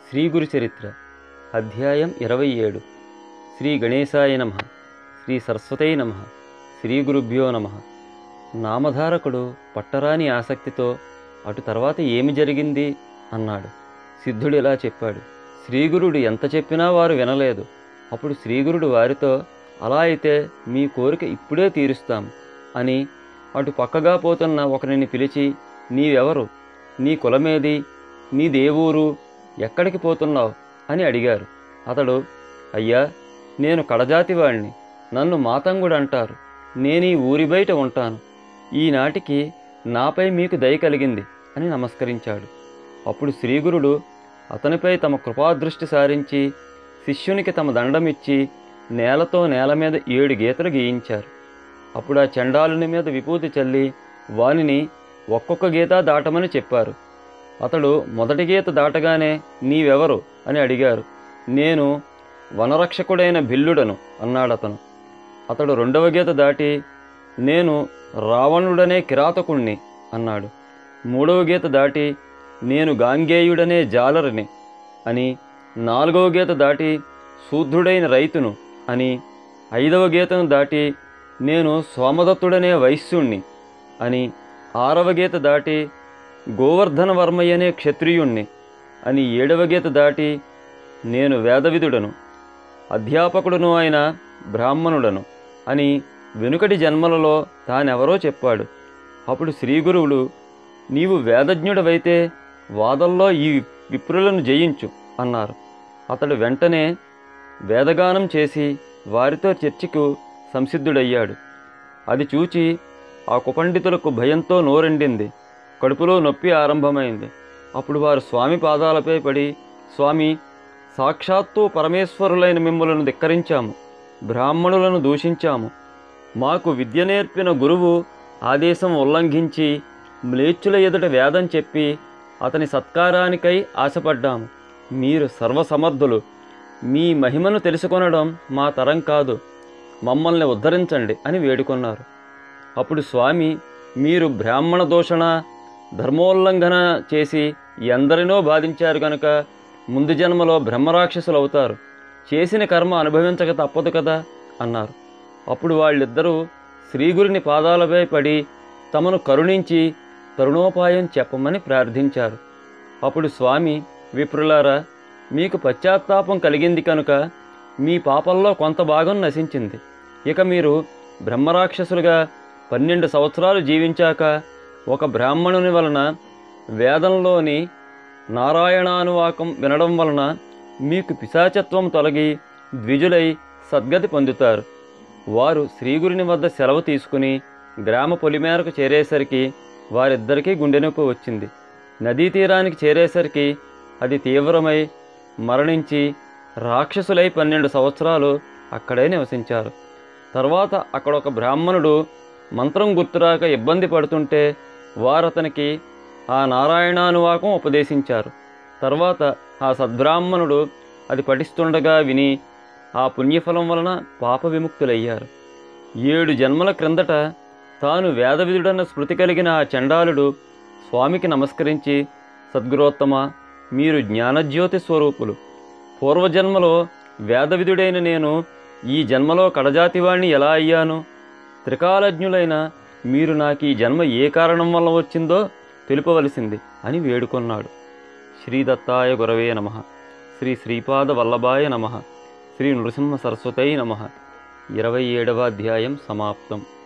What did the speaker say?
శ్రీ గురు చరిత్ర అధ్యాయం 27 శ్రీ గణేశాయ నమః శ్రీ సరస్వతై నమః శ్రీ గురుభ్యో నమః. నామధారకుడు పట్టరాని ఆసక్తితో అటు తర్వాత ఏమి జరిగింది అన్నాడు. సిద్ధుడు ఇలా చెప్పాడు. శ్రీగురుడు ఎంత చెప్పినా వారు వినలేదు. అప్పుడు శ్రీగురుడు వారితో, అలా అయితే మీ కోరిక ఇప్పుడే తీరుస్తాం అని అటు పక్కగా పోతున్న ఒకరిని పిలిచి, నీవెవరు, నీ కులమేది, నీ దేవురు, ఎక్కడికి పోతున్నావు అని అడిగారు. అతడు, అయ్యా, నేను కడజాతివాణ్ణి, నన్ను మాతంగుడు అంటారు, నేనీ ఊరి బయట ఉంటాను, ఈనాటికి నాపై మీకు దయ కలిగింది అని నమస్కరించాడు. అప్పుడు శ్రీగురుడు అతనిపై తమ కృపాదృష్టి సారించి శిష్యునికి తమ దండమిచ్చి నేలతో నేల మీద 7 గీతలు గీయించారు. అప్పుడు ఆ చండాలుని మీద విభూతి చల్లి వానిని ఒక్కొక్క గీత దాటమని చెప్పారు. అతడు మొదటి గీత దాటగానే నీవెవరు అని అడిగారు. నేను వనరక్షకుడైన భిల్లుడను అన్నాడతను. అతడు రెండవ గీత దాటి, నేను రావణుడనే కిరాతకుణ్ణి అన్నాడు. మూడవ గీత దాటి, నేను గాంగేయుడనే జాలరిని అని, నాలుగవ గీత దాటి, శూద్రుడైన రైతును అని, ఐదవ గీతను దాటి, నేను సోమదత్తుడనే వైశ్యుణ్ణి అని, ఆరవ గీత దాటి, గోవర్ధన వర్మయ్యనే క్షత్రియుణ్ణి అని, ఏడవ గీత దాటి, నేను వేదవిదుడను, అధ్యాపకుడును అయిన బ్రాహ్మణుడను అని వెనుకటి జన్మలలో తానెవరో చెప్పాడు. అప్పుడు శ్రీగురువులు, నీవు వేదజ్ఞుడవైతే వాదల్లో ఈ విప్రులను జయించు అన్నారు. అతడు వెంటనే వేదగానం చేసి వారితో చర్చకు సంసిద్ధుడయ్యాడు. అది చూచి ఆ కుపండితులకు భయంతో నోరెండింది, కడుపులో నొప్పి ఆరంభమైంది. అప్పుడు వారు స్వామి పాదాలపై పడి, స్వామి, సాక్షాత్తు పరమేశ్వరులైన మిమ్ములను ధిక్కరించాము, బ్రాహ్మణులను దూషించాము, మాకు విద్య నేర్పిన గురువు ఆదేశం ఉల్లంఘించి మ్లేచ్చుల ఎదుట వేదం చెప్పి అతని సత్కారానికై ఆశపడ్డాము. మీరు సర్వసమర్థులు, మీ మహిమను తెలుసుకొనడం మా తరం కాదు, మమ్మల్ని ఉద్ధరించండి అని వేడుకొన్నారు. అప్పుడు స్వామి, మీరు బ్రాహ్మణ దూషణ ధర్మోల్లంఘన చేసి ఎందరినో బాధించారు గనుక ముందు జన్మలో బ్రహ్మరాక్షసులు అవుతారు, చేసిన కర్మ అనుభవించక తప్పదు కదా అన్నారు. అప్పుడు వాళ్ళిద్దరూ శ్రీగురుని పాదాలపై పడి తమను కరుణించి తరుణోపాయం చెప్పమని ప్రార్థించారు. అప్పుడు స్వామి, విప్రులారా, మీకు పశ్చాత్తాపం కలిగింది కనుక మీ పాపంలో కొంత భాగం నశించింది. ఇక మీరు బ్రహ్మరాక్షసులుగా 12 సంవత్సరాలు జీవించాక ఒక బ్రాహ్మణుని వలన వేదంలోని నారాయణానువాకం వినడం వలన మీకు పిశాచత్వం తొలగి ద్విజులై సద్గతి పొందుతారు. వారు శ్రీగురుని వద్ద సెలవు తీసుకుని గ్రామ పొలిమేరకు చేరేసరికి వారిద్దరికీ గుండెనొప్పి వచ్చింది. నదీ తీరానికి చేరేసరికి అది తీవ్రమై మరణించి రాక్షసులై 12 సంవత్సరాలు అక్కడే నివసించారు. తర్వాత అక్కడ ఒక బ్రాహ్మణుడు మంత్రం గుర్తురాక ఇబ్బంది పడుతుంటే వారతనికి ఆ నారాయణానువాకం ఉపదేశించారు. తర్వాత ఆ సద్బ్రాహ్మణుడు అది పఠిస్తుండగా విని ఆ పుణ్యఫలం వలన పాప విముక్తులయ్యారు. 7 జన్మల క్రిందట తాను వేదవిదుడన్న స్మృతి కలిగిన ఆ చండాలుడు స్వామికి నమస్కరించి, సద్గురోత్తమ, మీరు జ్ఞానజ్యోతి స్వరూపులు, పూర్వజన్మలో వేదవిదుడైన నేను ఈ జన్మలో కడజాతివాణ్ణి ఎలా అయ్యాను? త్రికాలజ్ఞులైన మీరు నాకు ఈ జన్మ ఏ కారణం వల్ల వచ్చిందో తెలుపవలసింది అని వేడుకొన్నాడు. శ్రీదత్తాయ గురవే నమః. శ్రీ శ్రీపాద వల్లభాయ నమః. శ్రీ నృసింహ సరస్వతై నమః. 27వ అధ్యాయం సమాప్తం.